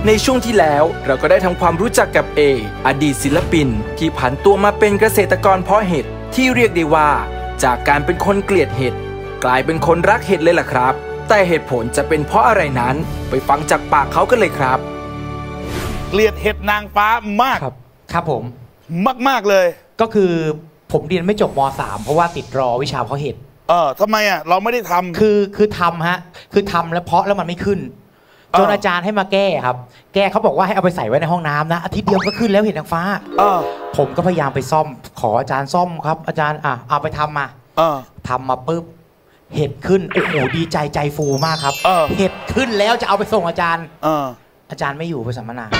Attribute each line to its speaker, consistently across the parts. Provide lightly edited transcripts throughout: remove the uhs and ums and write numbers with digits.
Speaker 1: ในช่วงที่แล้วเราก็ได้ทำความรู้จักกับเออดีตศิลปินที่ผันตัวมาเป็นเกษตรกรเพาะเห็ดที่เรียกได้ว่าจากการเป็นคนเกลียดเห็ดกลายเป็นคนรักเห็ดเลยล่ะครับแต่เหตุผลจะเป็นเพราะอะไรนั้นไปฟังจากปากเขากันเลยครับ
Speaker 2: เกลียดเห็ดนางฟ้ามาก
Speaker 3: ครับผม
Speaker 2: มากเลย
Speaker 3: ก็คือผมเรียนไม่จบม.3 เพราะว่าติดรอวิชาเพาะเห็ด
Speaker 2: ทำไมอ่ะเราไม่ได้ทำ
Speaker 3: คือทำฮะคือทำแล้วเพาะแล้วมันไม่ขึ้นจนอาจารย์ให้มาแก้ครับแก้เขาบอกว่าให้เอาไปใส่ไว้ในห้องน้ำนะอาทิตย์เดียวก็ขึ้นแล้วเห็ดนางฟ้าผมก็พยายามไปซ่อมขออาจารย์ซ่อมครับอาจารย์เอาไปทำมาทำมาปุ๊บเห็ดขึ้นโอ้โหดีใจใจฟูมากครับเห็ดขึ้นแล้วจะเอาไปส่งอาจารย์อาจารย์ไม่อยู่ไปสัมมนา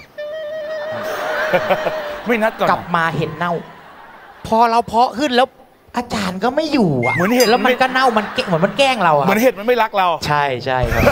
Speaker 2: ไม่นัดก่อน
Speaker 3: กลับมาเห็ดเน่าพอเราเพาะขึ้นแล้วอาจารย์ก็ไม่อยู่อ่ะ
Speaker 2: เหมือนเห็ด
Speaker 3: แล้วมันก็เน่ามันเหมือนมันแกล้งเราอ่ะ
Speaker 2: เหมือนเห็ดมันไม่รักเรา
Speaker 3: ใช่ครับ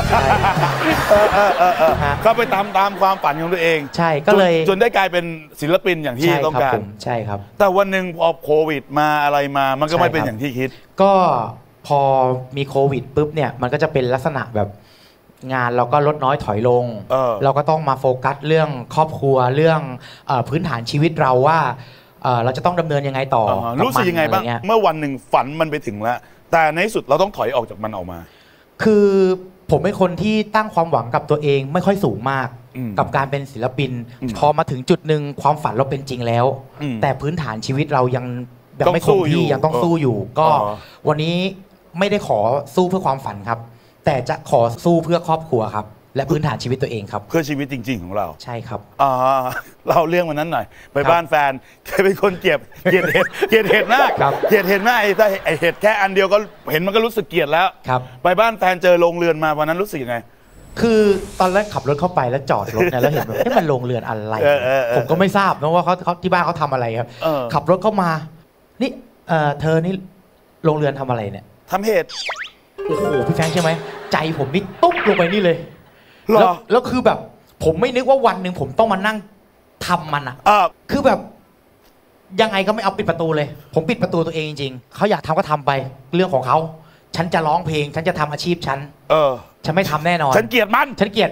Speaker 2: ก็ไปตามความฝันของตัวเอง
Speaker 3: ใช่ก็เลย
Speaker 2: จนได้กลายเป็นศิลปินอย่างที่ต้องการ
Speaker 3: ใช่ครับ
Speaker 2: แต่วันหนึ่งพอโควิดมาอะไรมามันก็ไม่เป็นอย่างที่คิด
Speaker 3: ก็พอมีโควิดปุ๊บเนี่ยมันก็จะเป็นลักษณะแบบงานเราก็ลดน้อยถอยลงเราก็ต้องมาโฟกัสเรื่องครอบครัวเรื่องพื้นฐานชีวิตเราว่าเราจะต้องดำเนินยังไงต่อ
Speaker 2: รู้สึกยังไงบ้างเมื่อวันหนึ่งฝันมันไปถึงแล้วแต่ในที่สุดเราต้องถอยออกจากมันออกมา
Speaker 3: คือผมเป็นคนที่ตั้งความหวังกับตัวเองไม่ค่อยสูงมากกับการเป็นศิลปินพอมาถึงจุดหนึ่งความฝันเราเป็นจริงแล้วแต่พื้นฐานชีวิตเรายังไม่คงที่ยังต้องสู้อยู่ก็วันนี้ไม่ได้ขอสู้เพื่อความฝันครับแต่จะขอสู้เพื่อครอบครัวครับและพื้นฐานชีวิตตัวเองครับ
Speaker 2: เพื่อชีวิตจริงๆของเรา
Speaker 3: ใช่ครับ
Speaker 2: เราเรื่องวันนั้นหน่อยไปบ้านแฟนเคยเป็นคนเกลียดเห็ดมากเกลียดเห็ดมากไอ้เห็ดแค่อันเดียวก็เห็นมันก็รู้สึกเกลียดแล้วไปบ้านแฟนเจอโรงเรือนมาวันนั้นรู้สึกยังไง
Speaker 3: คือตอนแรกขับรถเข้าไปแล้วจอดรถเนี่ยแล้วเห็นแบบมันโรงเรือนอะไรผมก็ไม่ทราบนะว่าเขาที่บ้านเขาทำอะไรครับขับรถเข้ามานี่เธอนี่โรงเรือนทำอะไรเนี่ย
Speaker 2: ทำเห็ด
Speaker 3: โอ้โหพี่แฟงใช่ไหมใจผมนี่ตุ๊บลงไปนี่เลยแล้วคือแบบผมไม่นึกว่าวันหนึ่งผมต้องมานั่งทำมันอ่ะคือแบบยังไงก็ไม่เอาปิดประตูเลยผมปิดประตูตัวเองจริงๆเขาอยากทำก็ทำไปเรื่องของเขาฉันจะร้องเพลงฉันจะทำอาชีพฉันไม่ทำแน่นอน
Speaker 2: ฉันเกลียดมัน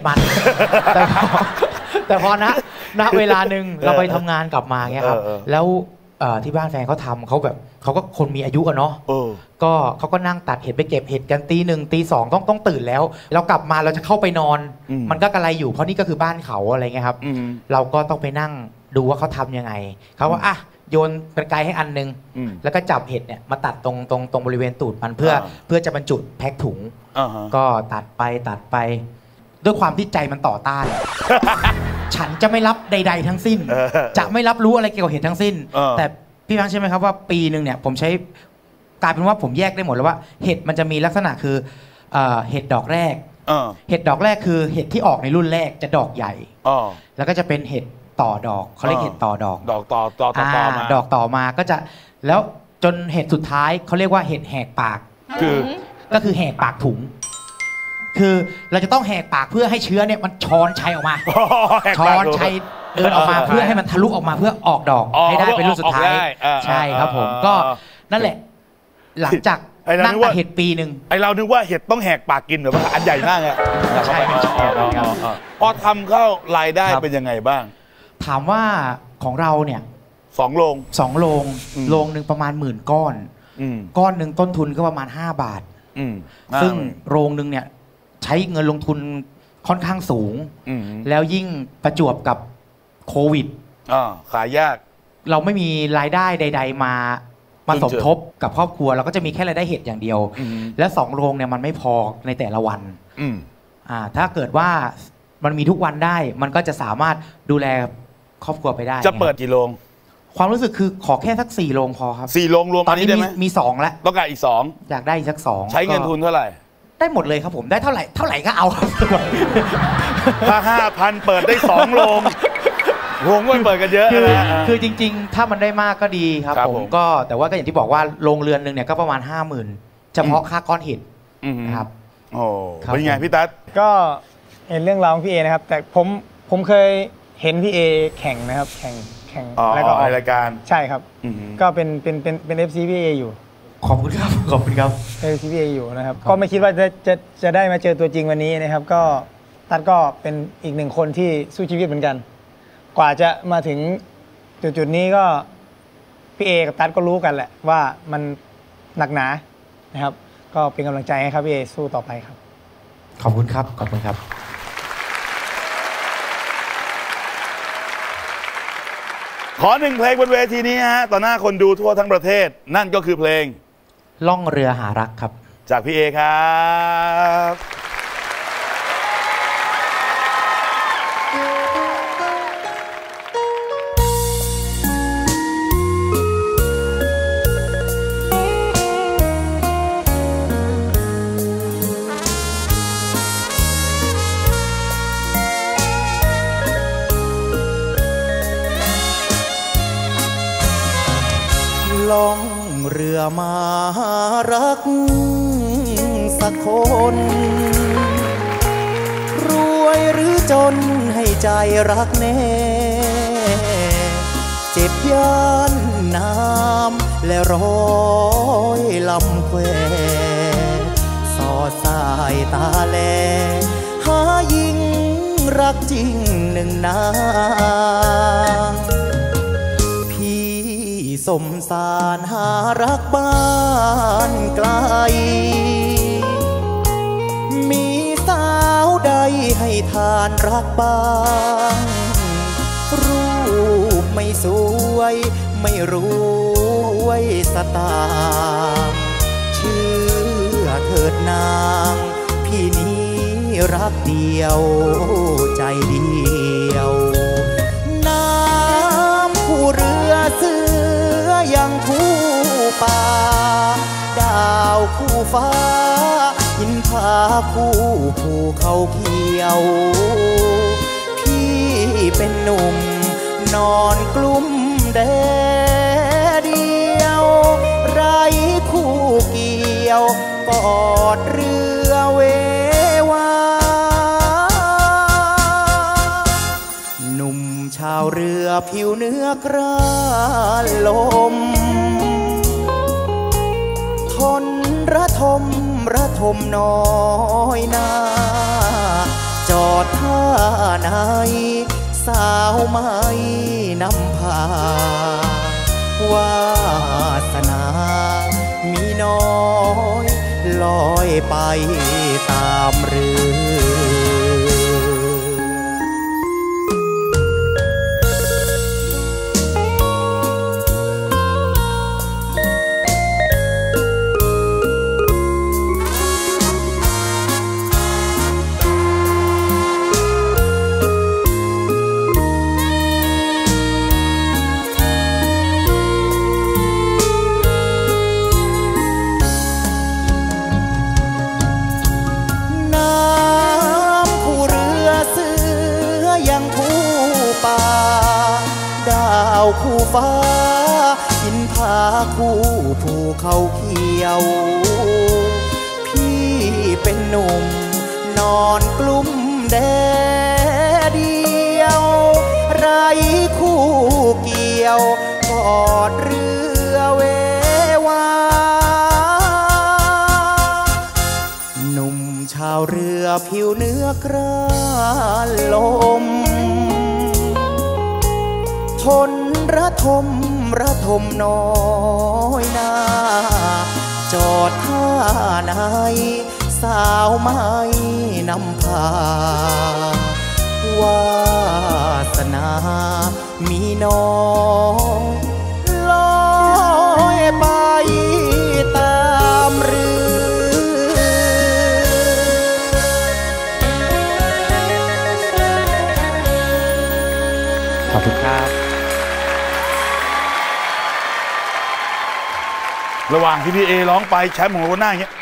Speaker 3: แต่พอณเวลาหนึ่งเราไปทำงานกลับมาเงี้ยครับแล้วที่บ้านแฟนเขาทำเขาแบบเขาก็คนมีอายุอะเนาะก็เขาก็นั่งตัดเห็ดไปเก็บเห็ดกันตี 1 ตี 2ต้องตื่นแล้วเรากลับมาเราจะเข้าไปนอนมันก็กระไรอยู่เพราะนี่ก็คือบ้านเขาอะไรเงี้ยครับเราก็ต้องไปนั่งดูว่าเขาทำยังไงเขาว่าโยนกรรไกรให้อันนึงแล้วก็จับเห็ดเนี่ยมาตัดตรงบริเวณตูดมันเพื่อจะบรรจุแพ็คถุงก็ตัดไปด้วยความที่ใจมันต่อต้านฉันจะไม่รับใดๆทั้งสิ้นจะไม่รับรู้อะไรเกี่ยวกับเห็ดทั้งสิ้นแต่พี่ฟังใช่ไหมครับว่าปีหนึ่งเนี่ยผมใช้กลายเป็นว่าผมแยกได้หมดแล้วว่าเห็ดมันจะมีลักษณะคือเห็ดดอกแรกเห็ดดอกแรกคือเห็ดที่ออกในรุ่นแรกจะดอกใหญ่แล้วก็จะเป็นเห็ดต่อดอกเขาเรียกเห็ดต่อดอก
Speaker 2: ต่อมา
Speaker 3: ดอกต่อมาก็จะแล้วจนเห็ดสุดท้ายเขาเรียกว่าเห็ดแหกปากก็คือแหกปากถุงคือเราจะต้องแหกปากเพื่อให้เชื้อเนี่ยมันช้อนชัยออกมาช้อนชัยเดินออกมาเพื่อให้มันทะลุออกมาเพื่อออกดอกให้ได้เป็นรุ่นสุดท้ายใช่ครับผมก็นั่นแหละหลังจากนั่งแต่เห็ดปีหนึ่ง
Speaker 2: เรานึกว่าเห็ดต้องแหกปากกินหรือว่าอันใหญ่มากไง
Speaker 3: ใช่
Speaker 2: พอทำเข้ารายได้เป็นยังไงบ้าง
Speaker 3: ถามว่าของเราเนี่ย
Speaker 2: 2 โรง
Speaker 3: หนึ่งประมาณ10,000 ก้อนก้อนหนึ่งต้นทุนก็ประมาณ5 บาทซึ่งโรงหนึ่งเนี่ยใช้เงินลงทุนค่อนข้างสูงแล้วยิ่งประจวบกับโควิด
Speaker 2: ขายยาก
Speaker 3: เราไม่มีรายได้ใดๆมาสมทบกับครอบครัวเราก็จะมีแค่รายได้เห็ดอย่างเดียวและ2 โรงเนี่ยมันไม่พอในแต่ละวันถ้าเกิดว่ามันมีทุกวันได้มันก็จะสามารถดูแลครอบครัวไปได้
Speaker 2: จะเปิดกี่โรง
Speaker 3: ความรู้สึกคือขอแค่สัก4 โรงพอครับ
Speaker 2: 4 โรงรวม
Speaker 3: ตอนนี้มี2แล้ว
Speaker 2: ต้องการอีก2
Speaker 3: อยากได้อีกสัก2
Speaker 2: ใช้เงินทุนเท่าไหร่
Speaker 3: ได้หมดเลยครับผมได้เท่าไหร่ก็เอาครับ
Speaker 2: ถ้า 5,000 เปิดได้2 โรงวงก็เปิดกันเยอะ
Speaker 3: คือจริงๆถ้ามันได้มากก็ดีครับผมก็แต่ว่าก็อย่างที่บอกว่าโรงเรือนหนึ่งเนี่ยก็ประมาณ 50,000เฉพาะค่าก้อนเห็ดนะครับ
Speaker 2: โอ้เป็นไงพี่ตั๊ด
Speaker 4: ก็เห็นเรื่องราวของพี่เอนะครับแต่ผมเคยเห็นพี่เอแข่งนะครับแข่ง
Speaker 2: แล้วก็รายการ
Speaker 4: ใช่ครับก็เป็น FC พี่เออยู่
Speaker 3: ขอบคุณครับ
Speaker 4: เป็น FC พี่เออยู่นะครับก็ไม่คิดว่าจะได้มาเจอตัวจริงวันนี้นะครับก็ตั๊ดก็เป็นอีกหนึ่งคนที่สู้ชีวิตเหมือนกันกว่าจะมาถึงจุดนี้ก็พี่เอกับตั๊ดก็รู้กันแหละว่ามันหนักหนานะครับก็เป็นกำลังใจให้ครับพี่เอสู้ต่อไปครับ
Speaker 3: ขอบคุณครับขอบคุณครับ
Speaker 2: ขอหนึ่งเพลงบนเวทีนี้ฮะต่อหน้าคนดูทั่วทั้งประเทศนั่นก็คือเพลง
Speaker 3: ล่องเรือหารักครับ
Speaker 2: จากพี่เอครับ
Speaker 5: ล่องเรือมารักสักคนรวยหรือจนให้ใจรักแน่เจ็บย่านน้ำและร้อยลำแควสอดสายตาแลหาหญิงรักจริงหนึ่งนางสมสารหารักบ้านไกลมีสาวใดให้ทานรักบ้างรูปไม่สวยไม่รวยสตางค์เชื่อเถิดนางพี่นี้รักเดียวใจเดียวน้ำผู้เรือเสือยังคู่ป่าดาวคู่ฟ้าหินผาคู่ภูเขาเขียวพี่เป็นหนุ่มนอนกลุ้มแดดเดียวไร้คู่เกี่ยวกอดเรือเววาหนุ่มชาวเรือผิวเนื้อกระลมทนระทมน้อยนาจอดท่าไหนสาวไม่นำพาวาสนามีน้อยลอยไปตามเรือคู่ฟ้าหินผาคู่ภูเขาเขียวพี่เป็นหนุ่มนอนกลุ้มแดดเดียวไร้คู่เกี่ยวกอดเรือเววาหนุ่มชาวเรือผิวเนื้อกระลมทนระทมน้อยนาจอดท่าไหนสาวไม่นำพาวาสนามีน้องลอยไปตามเรือ
Speaker 3: ขอบคุณครับ
Speaker 2: ระหว่างที่พี่เอร้องไปแชมป์ของเราหน้าอย่างเงี้ย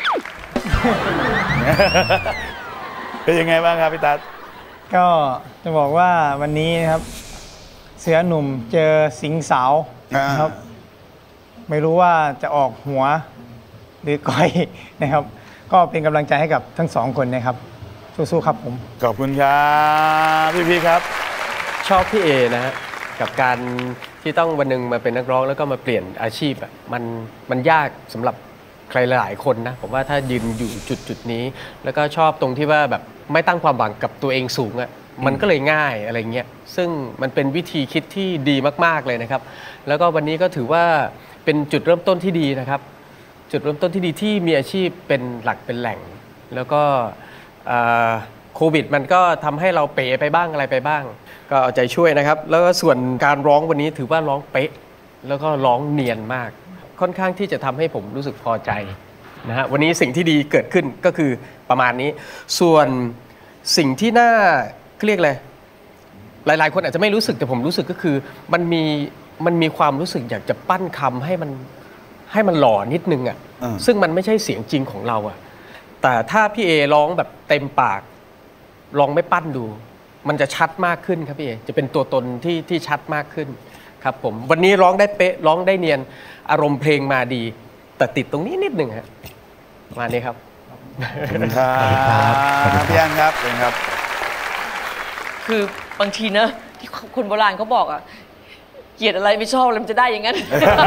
Speaker 2: เป็นยังไงบ้างครับพี่ตั๊ด
Speaker 4: ก็จะบอกว่าวันนี้นะครับเสือหนุ่มเจอสิงสาวนะครับไม่รู้ว่าจะออกหัวหรือก้อยนะครับก็เป็นกำลังใจให้กับทั้งสองคนนะครับสู้ๆครับผม
Speaker 2: ขอบคุณครับพี่ครับ
Speaker 6: ชอบพี่เอนะฮะกับการที่ต้องวันหนึ่งมาเป็นนักร้องแล้วก็มาเปลี่ยนอาชีพอ่ะมันยากสำหรับใครหลายคนนะผมว่าถ้ายืนอยู่จุดนี้แล้วก็ชอบตรงที่ว่าแบบไม่ตั้งความหวังกับตัวเองสูงอะมันก็เลยง่ายอะไรเงี้ยซึ่งมันเป็นวิธีคิดที่ดีมากๆเลยนะครับแล้วก็วันนี้ก็ถือว่าเป็นจุดเริ่มต้นที่ดีนะครับจุดเริ่มต้นที่ดีที่มีอาชีพเป็นหลักเป็นแหล่งแล้วก็โควิดมันก็ทำให้เราเป๋ไปบ้างอะไรไปบ้างก็เอาใจช่วยนะครับแล้วก็ส่วนการร้องวันนี้ถือว่าร้องเป๊ะแล้วก็ร้องเนียนมากค่อนข้างที่จะทำให้ผมรู้สึกพอใจนะฮะวันนี้สิ่งที่ดีเกิดขึ้นก็คือประมาณนี้ส่วนสิ่งที่น่าเรียกอะไรหลายๆคนอาจจะไม่รู้สึกแต่ผมรู้สึกก็คือมันมีความรู้สึกอยากจะปั้นคำให้มันหล่อนิดนึงอ่ะซึ่งมันไม่ใช่เสียงจริงของเราอ่ะแต่ถ้าพี่เอร้องแบบเต็มปากลองไม่ปั้นดูมันจะชัดมากขึ้นครับพี่เอจะเป็นตัวตนที่ชัดมากขึ้นครับผมวันนี้ร้องได้เป๊ะร้องได้เนียนอารมณ์เพลงมาดีแต่ติดตรงนี้นิดหนึ่งฮะมานี้ครับ
Speaker 2: ขอบคุณครับพี่แอนครับเป็นครับ
Speaker 7: คือบางทีนะที่คนโบราณเขาบอกอ่ะเกลียดอะไรไม่ชอบอะไรมันจะได้อย่างนั้น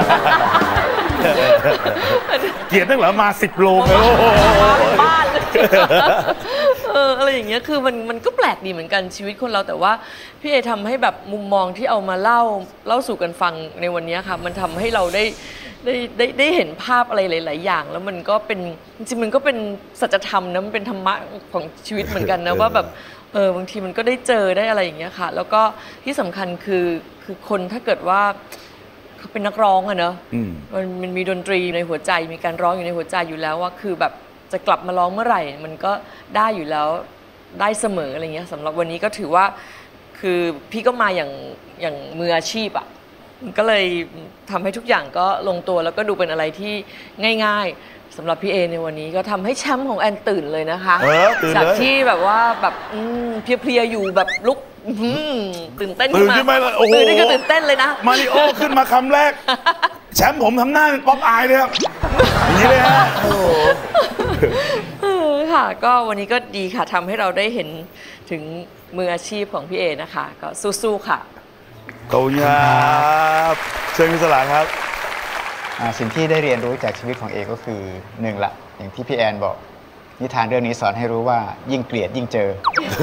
Speaker 2: เกลียดตั้งเหรอมา10 โลเลย
Speaker 7: บ้านเลยอะไรอย่างเงี้ยคือมันก็แปลกดีเหมือนกันชีวิตคนเราแต่ว่าพี่เอทำให้แบบมุมมองที่เอามาเล่าสู่กันฟังในวันนี้ค่ะมันทำให้เราได้เห็นภาพอะไรหลายๆอย่างแล้วมันก็เป็นจริงๆมันก็เป็นสัจธรรมนะมันเป็นธรรมะของชีวิตเหมือนกันนะว่าแบบบางทีมันก็ได้เจอได้อะไรอย่างเงี้ยค่ะแล้วก็ที่สำคัญคือคนถ้าเกิดว่าเขาเป็นนักร้องอะเนอะมันมีดนตรีในหัวใจมีการร้องอยู่ในหัวใจอยู่แล้วว่าคือแบบจะกลับมาร้องเมื่อไหร่มันก็ได้อยู่แล้วได้เสมออะไรเงี้ยสำหรับวันนี้ก็ถือว่าคือพี่ก็มาอย่างมืออาชีพอะก็เลยทำให้ทุกอย่างก็ลงตัวแล้วก็ดูเป็นอะไรที่ง่ายๆสำหรับพี่เอในวันนี้ก็ทำให้แชมป์ของแอนตื่นเลยนะคะจากที่แบบว่าแบบเพลียๆอยู่แบบลุกตื่นเต้นขึ้นมาตื่นนี่ก็ตื่นเต้นเลยนะ
Speaker 2: มาริโอขึ้นมาคำแรกแชมป์ผมทำหน้าเป็นป๊อปอายเลยครับอย่างนี้เลยฮะ
Speaker 7: ค่ะก็วันนี้ก็ดีค่ะทำให้เราได้เห็นถึงมืออาชีพของพี่เอนะคะก็สู้ๆค่ะ
Speaker 2: ขอบคุณครับเชิญคุณสลาครับ
Speaker 8: สิ่งที่ได้เรียนรู้จากชีวิตของเอก็คือ1ละอย่างที่พี่แอนบอกนิทานเรื่องนี้สอนให้รู้ว่ายิ่งเกลียดยิ่งเจอ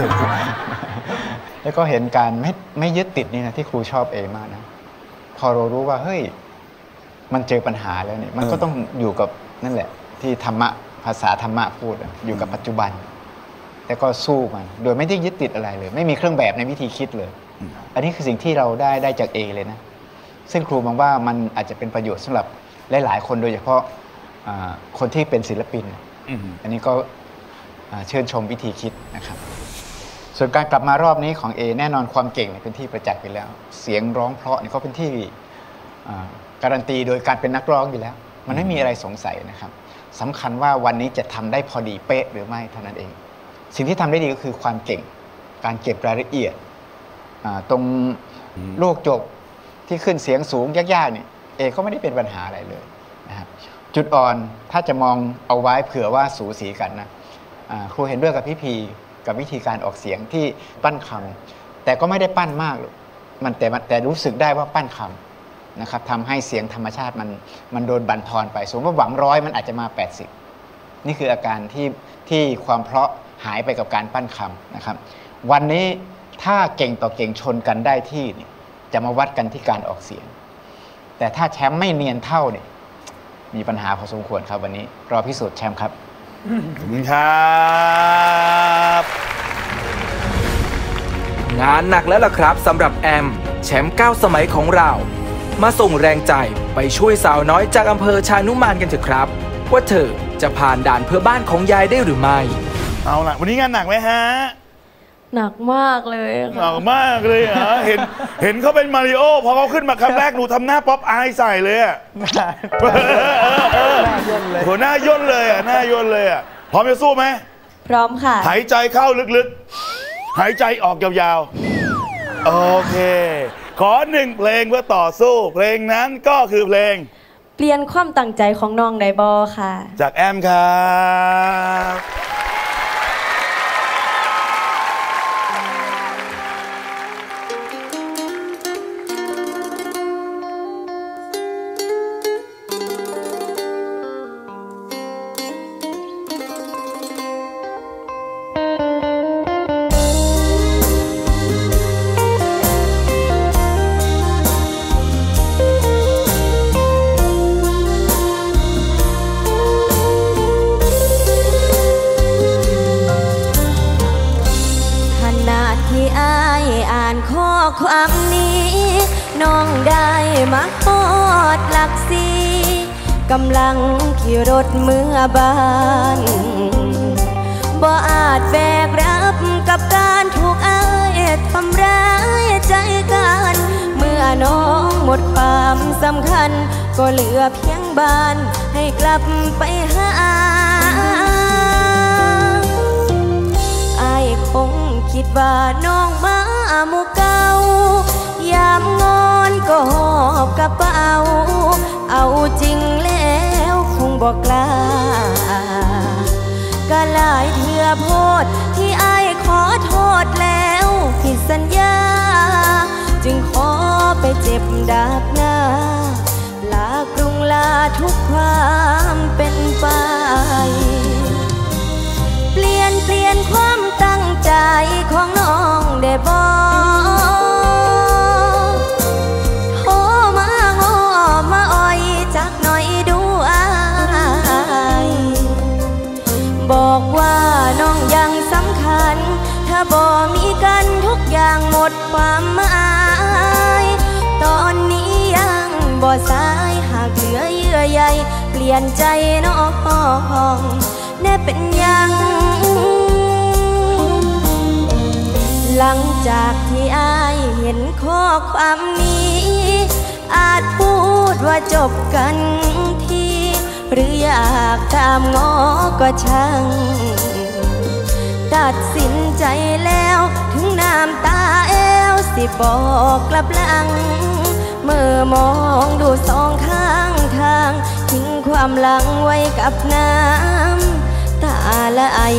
Speaker 8: แล้วก็เห็นการไม่ยึดติดนี่นะที่ครูชอบเอมากนะพอเรารู้ว่าเฮ้ยมันเจอปัญหาแล้วเนี่ยมันก็ต้องอยู่กับนั่นแหละที่ธรรมะภาษาธรรมะพูดอยู่กับปัจจุบันแล้วก็สู้มันโดยไม่ได้ยึดติดอะไรเลยไม่มีเครื่องแบบในวิธีคิดเลยอันนี้คือสิ่งที่เราได้จากเอเลยนะซึ่งครูมองว่ามันอาจจะเป็นประโยชน์สำหรับหลายๆคนโดยเฉพาะคนที่เป็นศิลปินอันนี้ก็เชิญชมวิธีคิดนะครับส่วนการกลับมารอบนี้ของเอแน่นอนความเก่งเป็นที่ประจักษ์ไปแล้วเสียงร้องเพราะนี่ก็เป็นที่การันตีโดยการเป็นนักร้องอยู่แล้วมันไม่มีอะไรสงสัยนะครับสำคัญว่าวันนี้จะทำได้พอดีเป๊ะหรือไม่เท่านั้นเองสิ่งที่ทำได้ดีก็คือความเก่งการเก็บรายละเอียดตรงลูกจบที่ขึ้นเสียงสูงยากๆนี่เอก็ไม่ได้เป็นปัญหาอะไรเลยนะครับจุดอ่อนถ้าจะมองเอาไว้เผื่อว่าสูสีกันนะครูเห็นด้วยกับพี่พีกับวิธีการออกเสียงที่ปั้นคำแต่ก็ไม่ได้ปั้นมากหรอกมันแต่รู้สึกได้ว่าปั้นคำนะครับทำให้เสียงธรรมชาติมันโดนบั่นทอนไปสมมติว่าหวัง100มันอาจจะมา80นี่คืออาการที่ความเพราะหายไปกับการปั้นคำนะครับวันนี้ถ้าเก่งต่อเก่งชนกันได้ที่เนี่ยจะมาวัดกันที่การออกเสียงแต่ถ้าแชมป์ไม่เนียนเท่าเนี่ยมีปัญหาพอสมควรครับวันนี้รอพิสูจน์แชมป์ครับ
Speaker 2: ขอบคุณครับ
Speaker 1: งานหนักแล้วล่ะครับสำหรับแอมแชมป์9 สมัยของเรามาส่งแรงใจไปช่วยสาวน้อยจากอำเภอชานุมานกันเถอะครับว่าเธอจะผ่านด่านเพื่อบ้านของยายได้หรือไม่
Speaker 2: เอาล่ะวันนี้งานหนักไหมฮะ
Speaker 7: หนักมากเลย
Speaker 2: หนักมากเลยเหรอเห็นเขาเป็นมาริโอพอเขาขึ้นมาคำแรกหนูทำหน้าป๊อปอายใส่เลยอ่ะหัวหน้าย่นเลยอ่ะหน้าย่นเลยอ่ะพร้อมจะสู้ไหม
Speaker 7: พร้อมค่ะ
Speaker 2: หายใจเข้าลึกๆหายใจออกยาวๆโอเคขอ1 เพลงเพื่อต่อสู้เพลงนั้นก็คือเพลง
Speaker 7: เปลี่ยนความตั้งใจของน้องไดบอค่ะ
Speaker 2: จากแอมครับ
Speaker 9: านข้อความนี้น้องได้มาฮอดหลักสี่กำลังขี่รถเมื่อบ้านบ่อาจแบกรับกับการถูกอ้ายทำร้ายใจกันเมื่อน้องหมดความสำคัญก็เหลือเพียงบ้านให้กลับไปหาอ้ายคงคิดว่าน้องมาหมู่เก่ายามงอนก็หอบกระเป๋าเอาจริงแล้วคงบอกกล้าก็หลายเทื่อโพดที่อ้ายขอโทษแล้วผิดสัญญาจึงขอไปเจ็บดาบหน้าลากรุงลาทุกความเป็นไปเปลี่ยนความตั้งใจของน้องได้บ่โทรมาง้อมาอ้อยจักหน่อยดูอ้ายบอกว่าน้องยังสำคัญถ้าบ่มีกันทุกอย่างหมดความหมายตอนนี้ยังบ่สายหากเหลือเยื่อใยเปลี่ยนใจน้องแน่เป็นยังหลังจากที่อ้ายเห็นข้อความนี้อาจพูดว่าจบกันทีหรืออยากตามง้อก็ช่างตัดสินใจแล้วถึงน้ำตาแอวสิบอกกลับหลังเมื่อมองดูสองข้างทางทิ้งความหลังไว้กับน้ำตาละไอ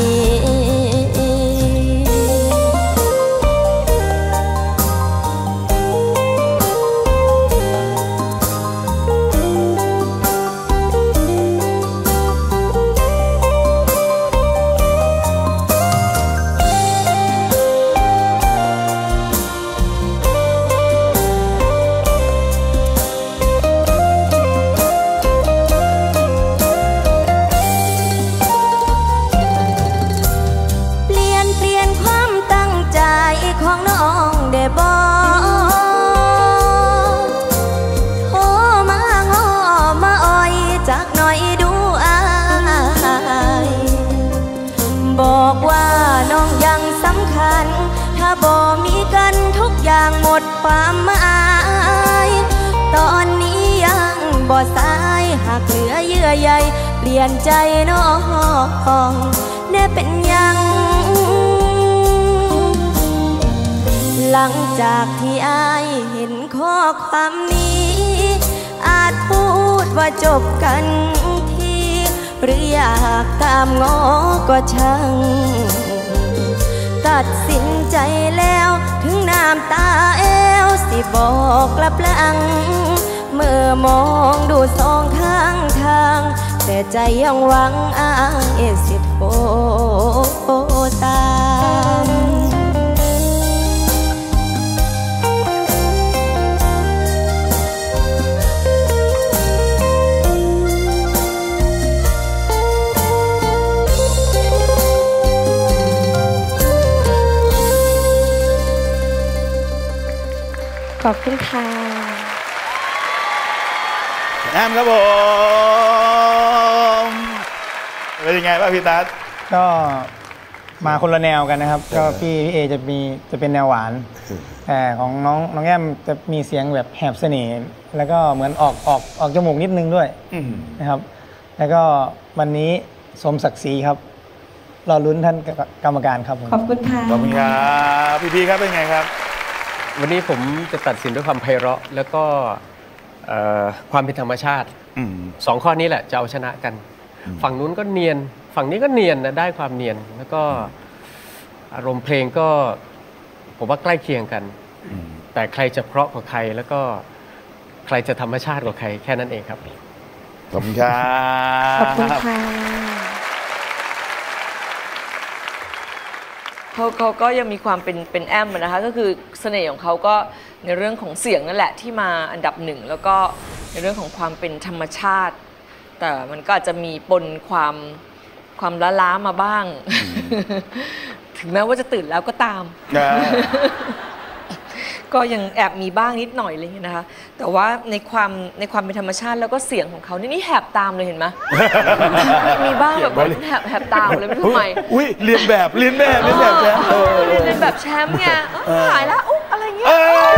Speaker 9: บอกว่าน้องยังสำคัญถ้าบ่มีกันทุกอย่างหมดความหมายตอนนี้ยังบ่สายหากเหลือเยื่อใยเปลี่ยนใจน้องแน่เป็นยังหลังจากที่อ้ายเห็นข้อความนี้อาจพูดว่าจบกันหรืออยากตามง้อก็ช่างตัดสินใจแล้วถึงน้ำตาแอวสิบอกกลับหลังเมื่อมองดูสองข้างทางแต่ใจยังหวังอ้ายสิโทรตามขอบคุณค่ะ
Speaker 2: แอมครับผมเป็นยังไงบ้างพี่ตั๊ด
Speaker 4: ก็มาคนละแนวกันนะครับก็พี่เอจะเป็นแนวหวานแต่ของน้องแอมจะมีเสียงแบบแหบเสน่ห์แล้วก็เหมือนออกจมูกนิดนึงด้วยนะครับแล้วก็วันนี้สมศักดิ์ศรีครับรอลุ้นท่านกรรมการครับ
Speaker 9: ขอบคุณค่ะ
Speaker 2: ขอบคุณครับพี่ครับเป็นไงครับ
Speaker 6: วันนี้ผมจะตัดสินด้วยความไพเราะแล้วก็ความเป็นธรรมชาติสองข้อนี้แหละจะเอาชนะกันฝั่งนู้นก็เนียนฝั่งนี้ก็เนียนนะได้ความเนียนแล้วก็อารมณ์เพลงก็ผมว่าใกล้เคียงกันแต่ใครจะเพราะกว่าใครแล้วก็ใครจะธรรมชาติกว่าใครแค่นั้นเองครับ
Speaker 2: ขอบคุณครับ
Speaker 9: ขอบคุณค่ะเขาก็ยังมีความเป็นแอมนะคะก็คือเสน่ห์ของเขาก็ในเรื่องของเสียงนั่นแหละที่มาอันดับหนึ่งแล้วก็ในเรื่องของความเป็นธรรมชาติแต่มันก็อาจจะมีปนความล้ามาบ้างถึงแม้ว่าจะตื่นแล้วก็ตาม
Speaker 7: ก็ยังแอบมีบ้างนิดหน่อยอะไรอย่างเงี้ยนะคะแต่ว่าในความเป็นธรรมชาติแล้วก็เสียงของเขานี่แหบตามเลยเห็นไหม มีบ้างแบบแหบตามเลยไม่รู้ทำไม
Speaker 2: อุ้ยเรียนแบบแชมป์เรียน
Speaker 7: แบบแชมป์ไงหายแล้วอุ๊บอะไรเงี้ย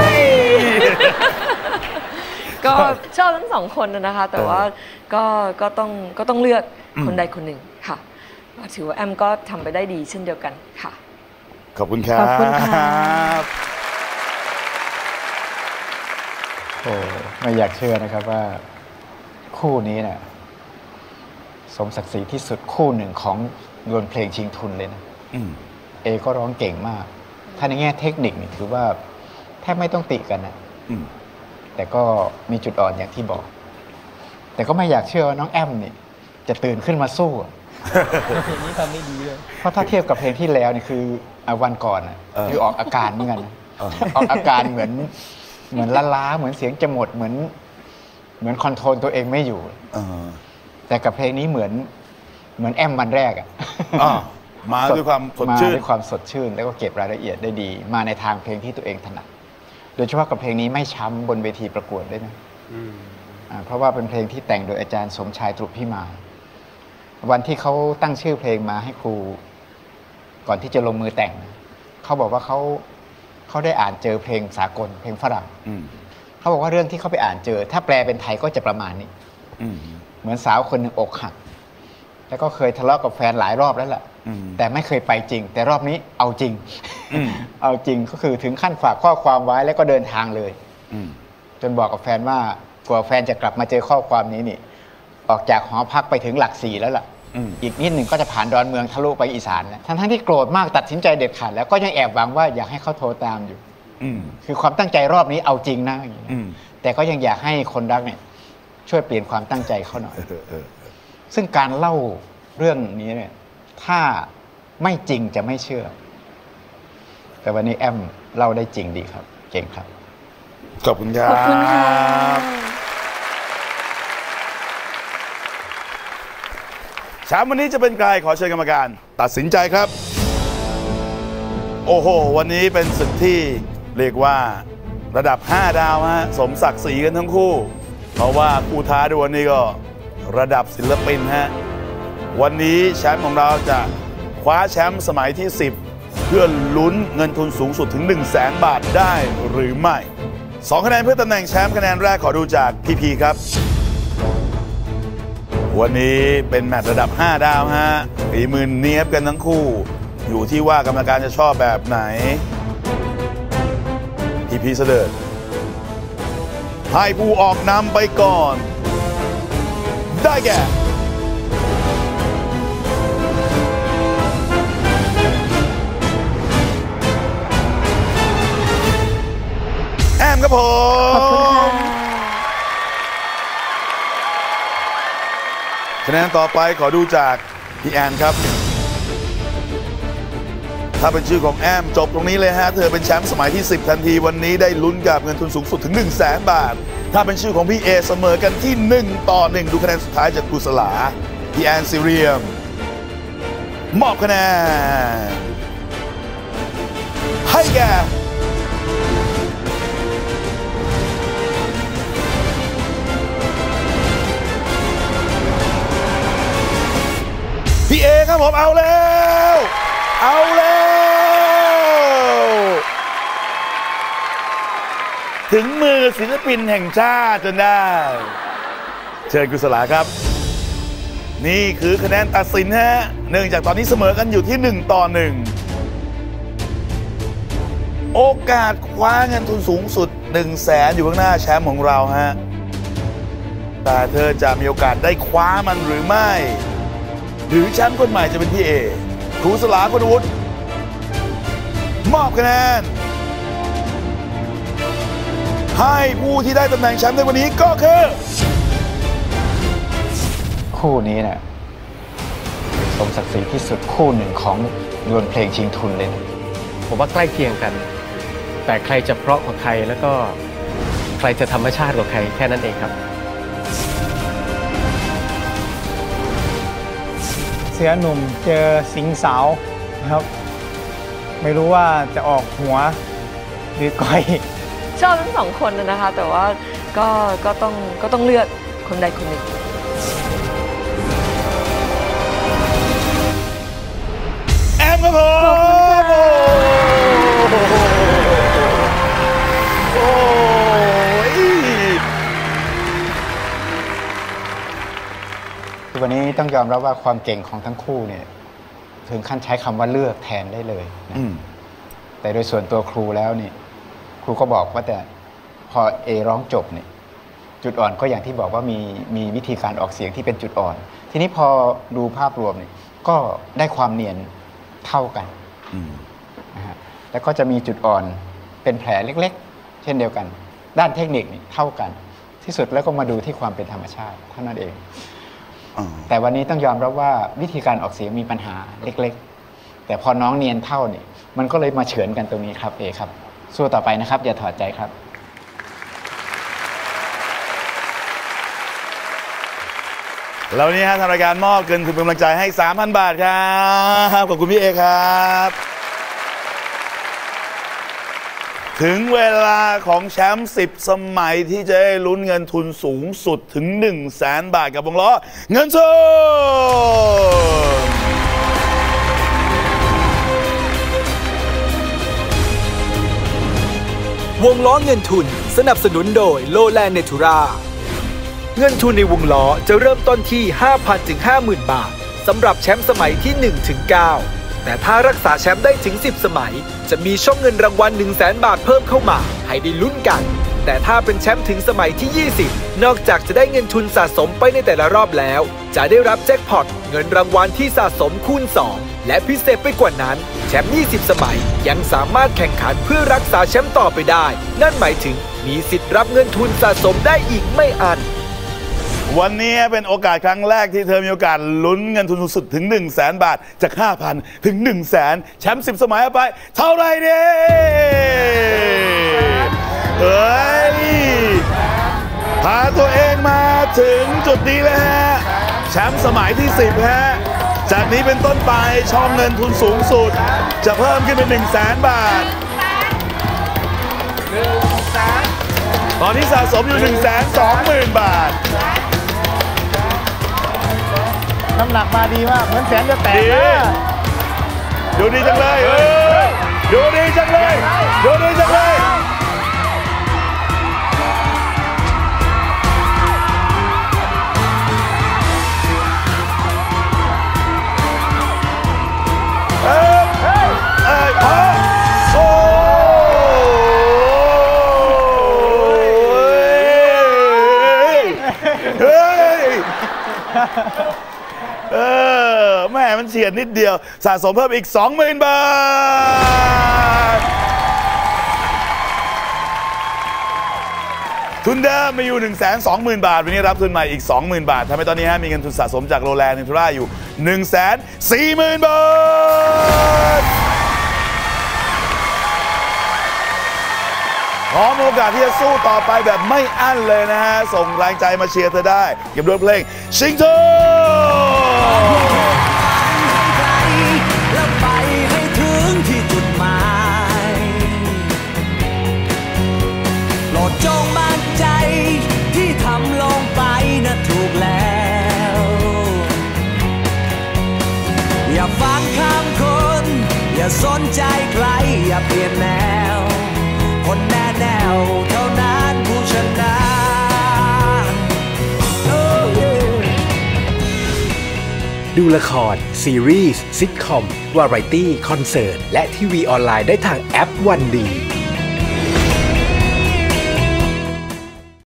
Speaker 7: ก็ชอบทั้งสองคนนะคะแต่ว่าก็ต้องเลือกคนใดคนหนึ่งค่ะถือว่าแอมก็ทำไปได้ดีเช่นเดียวกันค่ะ
Speaker 2: ขอบคุณครับขอบคุณครับ
Speaker 8: โอ้ไม่อยากเชื่อนะครับว่าคู่นี้เนี่ยสมศักดิ์ศรีที่สุดคู่หนึ่งของดวลเพลงชิงทุนเลยนะเอก็ร้องเก่งมากถ้าในแง่เทคนิคนี่ถือว่าแทบไม่ต้องติกันนะแต่ก็มีจุดอ่อนอย่างที่บอกแต่ก็ไม่อยากเชื่อว่าน้องแอมนี่จะตื่นขึ้นมาสู้
Speaker 4: เพลงนี้ทำได้ดีเลย
Speaker 8: เพราะถ้าเทียบกับเพลงที่แล้วนี่คือวันก่อนคือออกอาการเหมือนกันออกอาการเหมือนล้าเหมือนเสียงจะหมดเหมือนคอนโทรลตัวเองไม่อยู่แต่กับเพลงนี้เหมือนแอมวันแรก
Speaker 2: มาด้วยความสดชื่น
Speaker 8: มาด้วยความสดชื่นแล้วก็เก็บรายละเอียดได้ดีมาในทางเพลงที่ตัวเองถนัดโดยเฉพาะกับเพลงนี้ไม่ช้ำบนเวทีประกวดด้วยนะเพราะว่าเป็นเพลงที่แต่งโดยอาจารย์สมชายตรุพิมานวันที่เขาตั้งชื่อเพลงมาให้ครูก่อนที่จะลงมือแต่งเขาบอกว่าเขาได้อ่านเจอเพลงสากลเพลงฝรั่งเขาบอกว่าเรื่องที่เขาไปอ่านเจอถ้าแปลเป็นไทยก็จะประมาณนี้เหมือนสาวคนหนึ่งอกหักแล้วก็เคยทะเลาะกับแฟนหลายรอบแล้วแหละแต่ไม่เคยไปจริงแต่รอบนี้เอาจริงเอาจริงก็คือถึงขั้นฝากข้อความไว้แล้วก็เดินทางเลยจนบอกกับแฟนว่ากลัวแฟนจะกลับมาเจอข้อความนี้นี่ออกจากหอพักไปถึงหลัก4แล้วล่ะอีกนิดหนึ่งก็จะผ่านดอนเมืองทะลุไปอีสานแล้วทั้งที่โกรธมากตัดสินใจเด็ดขาดแล้วก็ยังแอบหวังว่าอยากให้เขาโทรตามอยู่คือความตั้งใจรอบนี้เอาจริงนะแต่ก็ยังอยากให้คนรักเนี่ยช่วยเปลี่ยนความตั้งใจเขาหน่อยซึ่งการเล่าเรื่องนี้เนี่ยถ้าไม่จริงจะไม่เชื่อแต่วันนี้แอมเล่าได้จริงดีครับเก่งครับ
Speaker 2: ขอบคุณครับขอบคุณครับแชมป์วันนี้จะเป็นใครขอเชิญกรรมการตัดสินใจครับโอ้โหวันนี้เป็นศึกที่เรียกว่าระดับ5ดาวฮะสมศักดิ์ศรีกันทั้งคู่เพราะว่าคู่ท้าดวลนี่ก็ระดับศิลปินฮะวันนี้แชมป์ของเราจะคว้าแชมป์สมัยที่10เพื่อลุ้นเงินทุนสูงสุดถึง 100,000 บาทได้หรือไม่2คะแนนเพื่อตำแหน่งแชมป์คะแนนแรกขอดูจากพีครับวันนี้เป็นแมตช์ระดับ5ดาวฮะฝีมือเนียบกันทั้งคู่อยู่ที่ว่ากรรมการจะชอบแบบไหนพีเสด็จให้ผู้ออกนำไปก่อนได้แก่แอมครับผมขอบคุณค่ะคะแนนต่อไปขอดูจากพี่แอนครับถ้าเป็นชื่อของแอมจบตรงนี้เลยฮะเธอเป็นแชมป์สมัยที่10ทันทีวันนี้ได้ลุ้นกับเงินทุนสูงสุดถึง 100,000 บาทถ้าเป็นชื่อของพี่เอเสมอกันที่1-1ดูคะแนนสุดท้ายจากครูสลาพี่แอนซีเรียมมอบคะแนนให้แก่พี่เอครับผมเอาแล้วถึงมือศิลปินแห่งชาติจนได้เชิญกุศลาครับนี่คือคะแนนตัดสินฮะเนื่องจากตอนนี้เสมอกันอยู่ที่1-1โอกาสคว้าเงินทุนสูงสุด 100,000 อยู่ข้างหน้าแชมป์ของเราฮะแต่เธอจะมีโอกาสได้คว้ามันหรือไม่หรือแชมป์คนใหม่จะเป็นพี่เอครูสลาคุณวุฒิมอบคะแนนให้ผู้ที่ได้ตำแหน่งแชมป์ในวันนี้ก็คือ
Speaker 8: คู่นี้เนี่ยสมศักดิ์ศรีที่สุดคู่หนึ่งของดวลเพลงชิงทุนเลยนะ
Speaker 6: ผมว่าใกล้เคียงกันแต่ใครจะเพราะกว่าใครแล้วก็ใครจะธรรมชาติกว่าใครแค่นั้นเองครับ
Speaker 4: เสือหนุ่มเจอสิงสาวนะครับไม่รู้ว่าจะออกหัวหรือก้อย
Speaker 7: ชอบทั้งสองคนนะคะแต่ว่าก็ต้องเลือกคนใดคนหนึ่ง
Speaker 2: แอมครับผมโอ้ย
Speaker 8: วันนี้ต้องยอมรับว่าความเก่งของทั้งคู่เนี่ยถึงขั้นใช้คำว่าเลือกแทนได้เลยนะแต่โดยส่วนตัวครูแล้วนี่ครูก็บอกว่าแต่พอเอร้องจบเนี่ยจุดอ่อนก็อย่างที่บอกว่ามีวิธีการออกเสียงที่เป็นจุดอ่อนทีนี้พอดูภาพรวมเนี่ยก็ได้ความเนียนเท่ากันนะฮะแล้วก็จะมีจุดอ่อนเป็นแผลเล็กๆเช่นเดียวกันด้านเทคนิคนี่เท่ากันที่สุดแล้วก็มาดูที่ความเป็นธรรมชาติเท่านั้นเองแต่วันนี้ต้องยอมรับว่าวิธีการออกเสียงมีปัญหาเล็กๆแต่พอน้องเนียนเท่านี่มันก็เลยมาเฉือนกันตรงนี้ครับเอครับสู้ต่อไปนะครับอย่าถอดใจครับ
Speaker 2: แล้ววันนี้ทางรายการมอบเงินทุนกำลังใจให้ 3,000 บาทครับขอบคุณพี่เอครับถึงเวลาของแชมป์10 สมัยที่จะได้ลุ้นเงินทุนสูงสุดถึง 100,000 บาทกับวงล้อเงินทุน
Speaker 1: วงล้อเงินทุนสนับสนุนโดยโลแลนด์เนทูราเงินทุนในวงล้อจะเริ่มต้นที่ 5,000 ถึง 50,000 บาทสำหรับแชมป์สมัยที่ 1 ถึง 9 แต่ถ้ารักษาแชมป์ได้ถึง 10 สมัยจะมีช่องเงินรางวัล 100,000 บาทเพิ่มเข้ามาให้ได้ลุ้นกันแต่ถ้าเป็นแชมป์ถึงสมัยที่ 20 นอกจากจะได้เงินทุนสะสมไปในแต่ละรอบแล้วจะได้รับแจ็คพอตเงินรางวัลที่สะสมคูณ 2 และพิเศษไปกว่านั้นแชมป์ 20 สมัยยังสามารถแข่งขันเพื่อรักษาแชมป์ต่อไปได้นั่นหมายถึงมีสิทธิ์รับเงินทุนสะสมได้อีกไม่อั้น
Speaker 2: วันนี้เป็นโอกาสครั้งแรกที่เธอมีโอกาสลุ้นเงินทุนสูงสุดถึง 100,000 บาทจาก 5,000 ถึง 100,000 แชมป์10 สมัยเอาไปเท่าไรเด้เฮ้ยพาตัวเองมาถึงจุดนี้แล้วฮะแชมป์สมัยที่ 10 ฮะจากนี้เป็นต้นไปช่องเงินทุนสูงสุดจะเพิ่มขึ้นเป็น 100,000 บาทตอนนี้สะสมอยู่ 120,000 บาท
Speaker 4: น้ำหนักมาดีมากเหมือนแสนจะแตก
Speaker 2: ดูดีจังเลยดูดีจังเลยดูดีจังเลยแม่มันเฉียดนิดเดียวสะสมเพิ่มอีก 20,000 บาททุนเดิมมีอยู่ 120,000 บาทวันนี้รับทุนใหม่อีก 20,000 บาททำให้ตอนนี้มีเงินทุนสะสมจากโรแลนด์เนทูราอยู่ 140,000 บาทพร้อมโอกาสที่จะสู้ต่อไปแบบไม่อั้นเลยนะฮะส่งแรงใจมาเชียร์เธอได้เก็บด้วยเพลงชิงทู
Speaker 10: แล้วไปให้ถึงที่จุดหมายโปรดจงมั่นใจที่ทำลงไปนะถูกแล้วอย่าฟังคำคนอย่าสนใจใครอย่าเปลี่ยนแนวคนแน่แนวเท่านั้นผู้ชนะ
Speaker 11: ดูละครซีรีส์ซิทคอมวาไรตี้คอนเสิร์ตและทีวีออนไลน์ได้ทางแอปวันดี